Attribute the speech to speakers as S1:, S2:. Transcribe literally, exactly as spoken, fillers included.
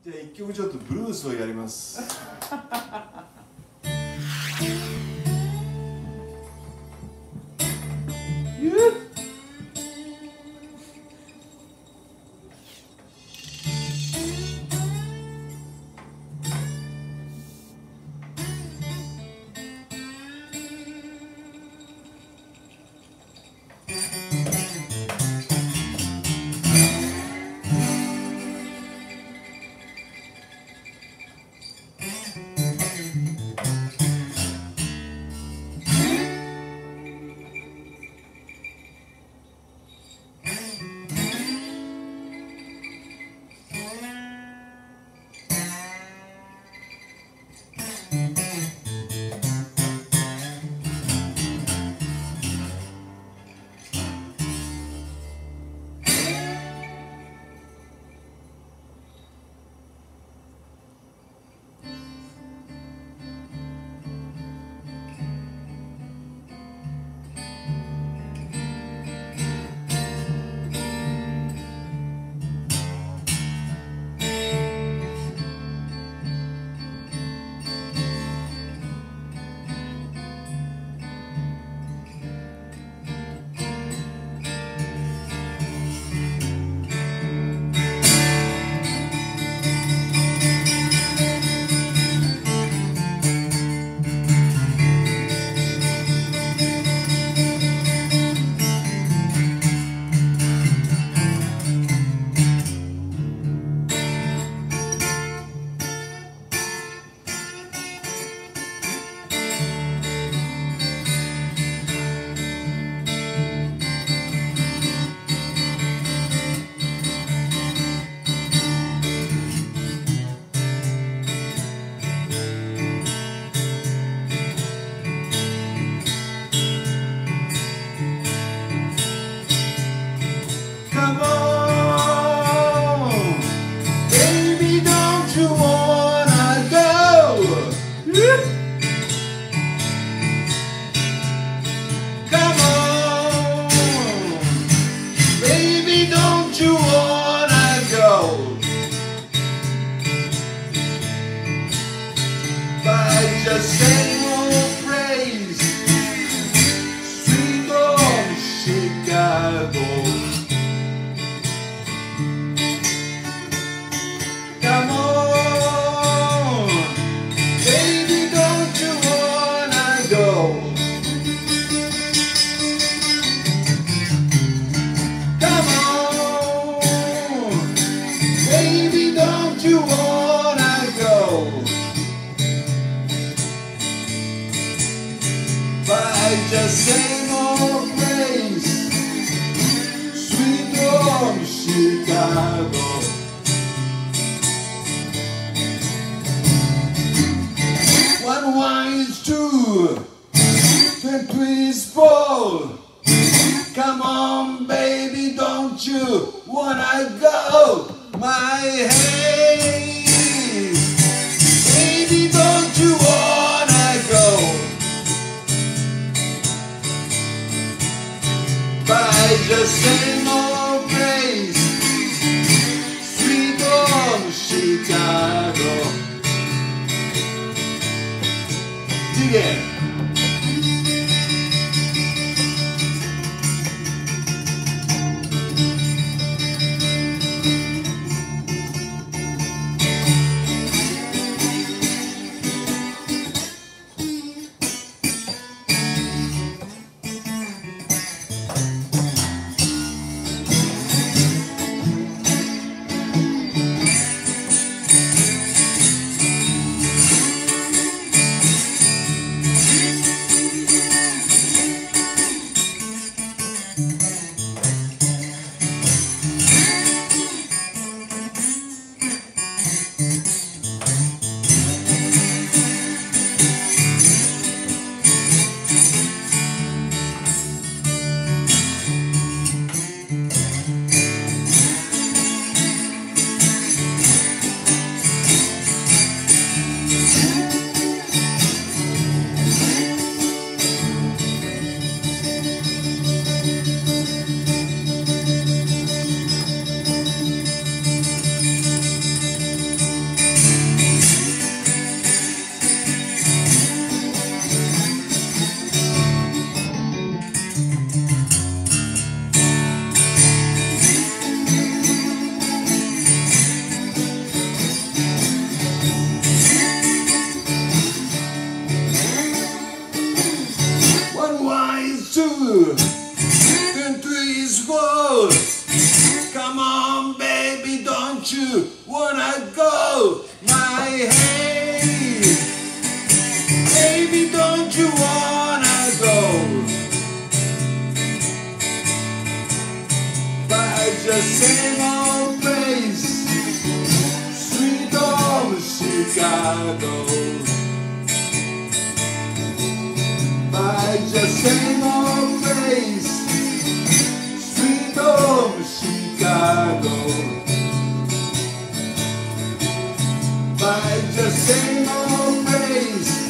S1: じゃあ一曲ちょっとブルースをやります。Come on, baby, don't you wanna go? Come on, baby, don't you wanna go? By just same old phrase, sweet old Chicago. Come on, baby, don't you wanna go? Come on, baby, don't you wanna go? By just same old place, sweet home Chicago. One wine is two, and three is four. Come on, baby, don't you wanna go? My hey, baby, don't you wanna go? By just same old place, sweet home Chicago. Dig it. wanna go my hey? Baby, don't you wanna go by just same old place, sweet old Chicago, by just same old place, sweet old Chicago, by just same old place.